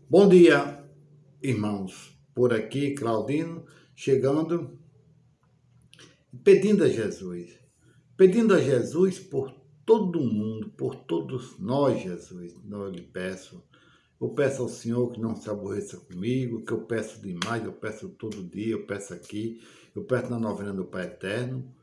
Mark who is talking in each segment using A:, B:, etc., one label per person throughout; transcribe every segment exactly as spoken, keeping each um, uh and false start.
A: Bom dia, irmãos. Por aqui, Claudino, chegando, pedindo a Jesus, pedindo a Jesus por todo mundo, por todos nós, Jesus. Eu lhe peço. Eu peço ao Senhor que não se aborreça comigo, que eu peço demais, eu peço todo dia, eu peço aqui, eu peço na novena do Pai Eterno,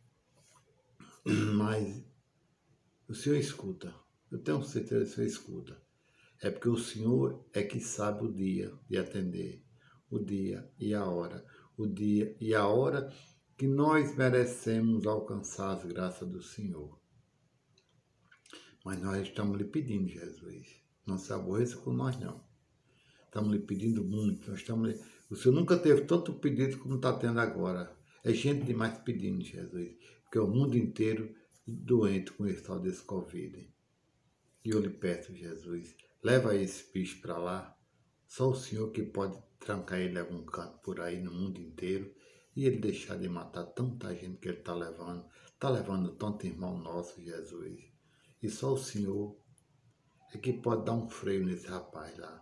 A: mas o Senhor escuta. Eu tenho certeza que o Senhor escuta. É porque o Senhor é que sabe o dia de atender, o dia e a hora, o dia e a hora que nós merecemos alcançar as graças do Senhor. Mas nós estamos lhe pedindo, Jesus, não se aborreça com nós, não. Estamos lhe pedindo muito. Nós estamos lhe... O Senhor nunca teve tanto pedido como está tendo agora. É gente demais pedindo, Jesus, porque é o mundo inteiro doente com esse tal desse Covid. E eu lhe peço, Jesus, leva esse bicho para lá. Só o Senhor que pode trancar ele em algum canto por aí no mundo inteiro e ele deixar de matar tanta gente que ele está levando. Está levando tanto irmão nosso, Jesus. E só o Senhor é que pode dar um freio nesse rapaz lá.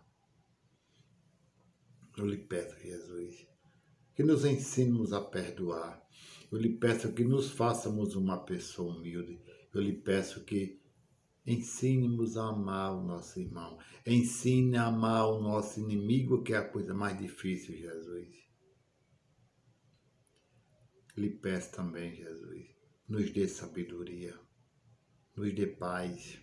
A: Eu lhe peço, Jesus, que nos ensine a perdoar. Eu lhe peço que nos façamos uma pessoa humilde. Eu lhe peço que ensine-nos a amar o nosso irmão. Ensine a amar o nosso inimigo, que é a coisa mais difícil, Jesus. Lhe peço também, Jesus, nos dê sabedoria, nos dê paz,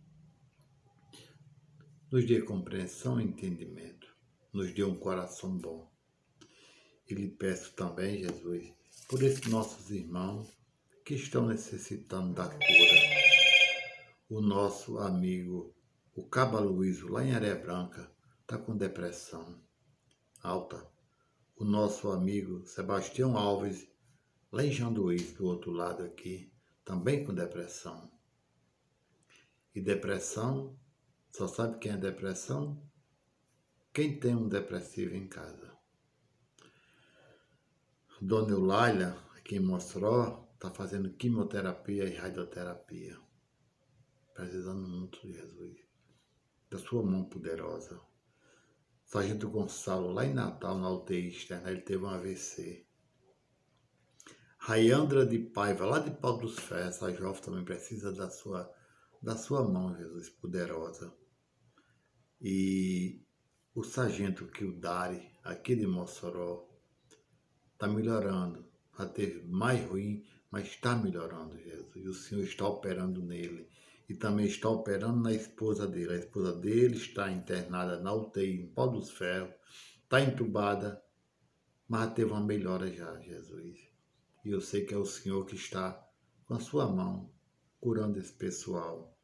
A: nos dê compreensão e entendimento, nos dê um coração bom. E lhe peço também, Jesus, por esses nossos irmãos que estão necessitando da cura. O nosso amigo, o Caba Luísio, lá em Areia Branca, está com depressão alta. O nosso amigo Sebastião Alves, lá em Janduís, do outro lado aqui, também com depressão. E depressão, só sabe quem é depressão? Quem tem um depressivo em casa. Dona Eulália, aqui em Mossoró, está fazendo quimioterapia e radioterapia. Precisando muito de Jesus, da sua mão poderosa. Sargento Gonçalo, lá em Natal, na U T I externa, ele teve um A V C. Rayandra de Paiva, lá de Pau dos Ferros, essa jovem também precisa da sua, da sua mão, Jesus, poderosa. E o sargento Kildare, aqui de Mossoró, está melhorando. Já teve mais ruim, mas está melhorando, Jesus. E o Senhor está operando nele. E também está operando na esposa dele. A esposa dele está internada na U T I, em Pau dos Ferros, está entubada, mas já teve uma melhora já, Jesus. E eu sei que é o Senhor que está com a sua mão curando esse pessoal.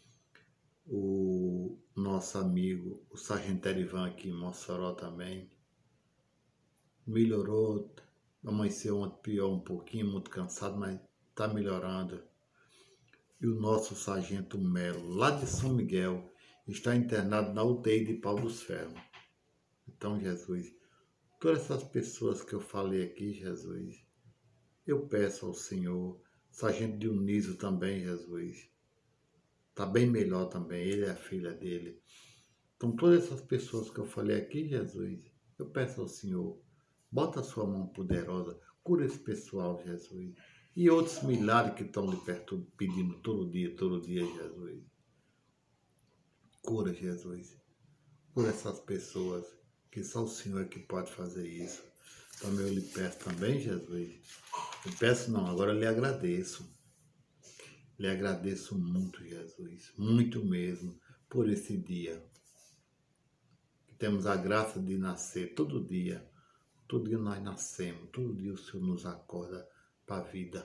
A: O nosso amigo, o sargento Erivan aqui em Mossoró também, melhorou, amanheceu ontem pior um pouquinho, muito cansado, mas está melhorando. E o nosso sargento Melo, lá de São Miguel, está internado na U T I de Pau dos Ferros. Então, Jesus, todas essas pessoas que eu falei aqui, Jesus, eu peço ao Senhor, sargento Dionísio também, Jesus, está bem melhor também, ele é a filha dele. Então, todas essas pessoas que eu falei aqui, Jesus, eu peço ao Senhor, bota a sua mão poderosa, cura esse pessoal, Jesus. E outros milhares que estão lhe perto, pedindo todo dia, todo dia, Jesus. Cura, Jesus. Cura essas pessoas, que só o Senhor é que pode fazer isso. Também eu lhe peço também, Jesus. Eu peço não, agora eu lhe agradeço. Lhe agradeço muito, Jesus. Muito mesmo, por esse dia. Que temos a graça de nascer todo dia. Todo dia nós nascemos, todo dia o Senhor nos acorda para a vida.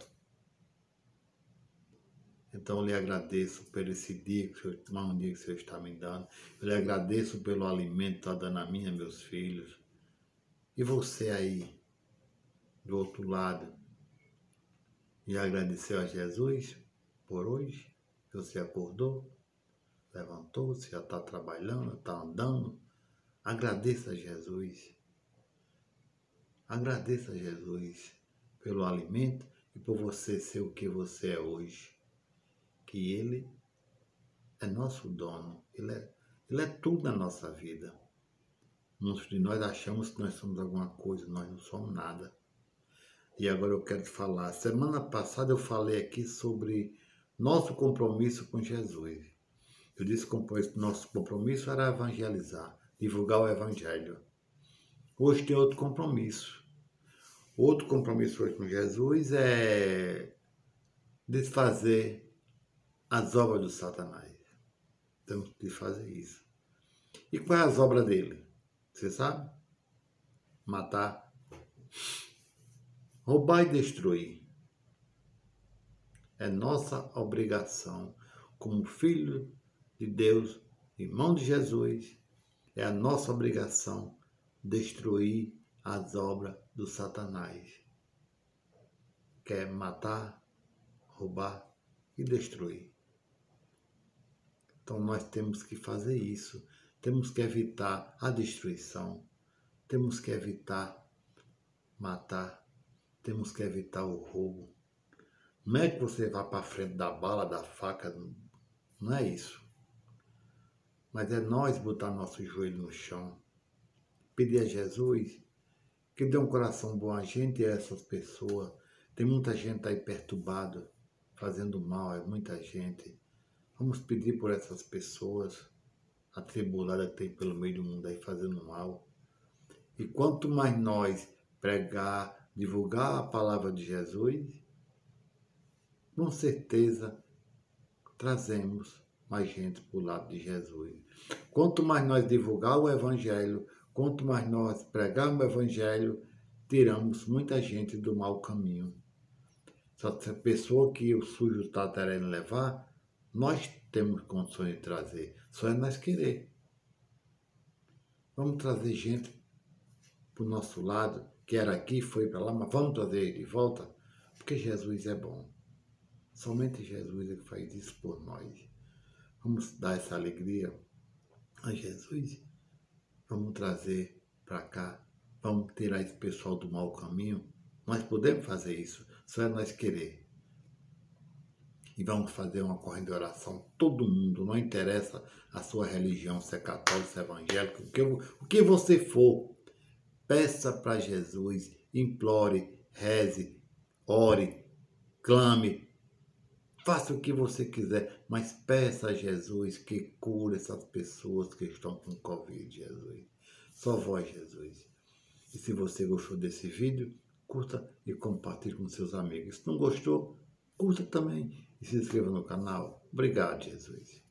A: Então eu lhe agradeço por esse dia, que o Senhor, mais um dia que o Senhor está me dando. Eu lhe agradeço pelo alimento que está dando a mim e a meus filhos. E você aí, do outro lado, e agradeceu a Jesus por hoje? Você acordou, levantou-se, já está trabalhando, está andando. Agradeça a Jesus. Agradeça a Jesus pelo alimento e por você ser o que você é hoje. Que Ele é nosso dono, Ele é, Ele é tudo na nossa vida. Muitos de nós achamos que nós somos alguma coisa, nós não somos nada. E agora eu quero te falar. Semana passada eu falei aqui sobre nosso compromisso com Jesus. Eu disse que nosso compromisso era evangelizar, divulgar o evangelho. Hoje tem outro compromisso. Outro compromisso hoje com Jesus é desfazer as obras do Satanás. Temos que fazer isso. E qual é as obras dele? Você sabe? Matar, roubar e destruir. É nossa obrigação, como filho de Deus, irmão de Jesus, é a nossa obrigação destruir as obras do Satanás. Quer matar, roubar e destruir. Então nós temos que fazer isso. Temos que evitar a destruição. Temos que evitar matar. Temos que evitar o roubo. Não é que você vá para frente da bala, da faca. Não é isso. Mas é nós botar nosso joelho no chão. Pedir a Jesus que dê um coração bom a gente e a essas pessoas. Tem muita gente aí perturbada, fazendo mal, é muita gente. Vamos pedir por essas pessoas atribuladas que tem pelo meio do mundo aí fazendo mal. E quanto mais nós pregar, divulgar a palavra de Jesus, com certeza trazemos mais gente para o lado de Jesus. Quanto mais nós divulgar o Evangelho, quanto mais nós pregarmos o Evangelho, tiramos muita gente do mau caminho. Só se a pessoa que o sujo está querendo levar, nós temos condições de trazer. Só é nós querer. Vamos trazer gente para o nosso lado, que era aqui, foi para lá, mas vamos trazer ele de volta, porque Jesus é bom. Somente Jesus é que faz isso por nós. Vamos dar essa alegria a Jesus. Vamos trazer para cá. Vamos tirar esse pessoal do mau caminho. Nós podemos fazer isso. Só é nós querer. E vamos fazer uma corrente de oração. Todo mundo, não interessa a sua religião, se é católico, se é evangélico, o que, o que você for. Peça para Jesus, implore, reze, ore, clame. Faça o que você quiser, mas peça a Jesus que cure essas pessoas que estão com Covid, Jesus. Só vós, Jesus. E se você gostou desse vídeo, curta e compartilhe com seus amigos. Se não gostou, curta também e se inscreva no canal. Obrigado, Jesus.